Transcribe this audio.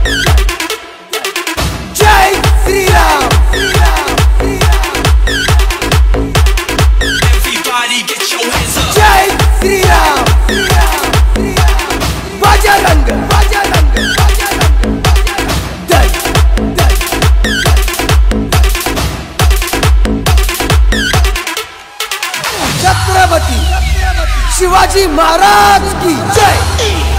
जय श्री राम। जय श्री राम। बजरंग बजरंग जय छत्रपति शिवाजी महाराज की जय।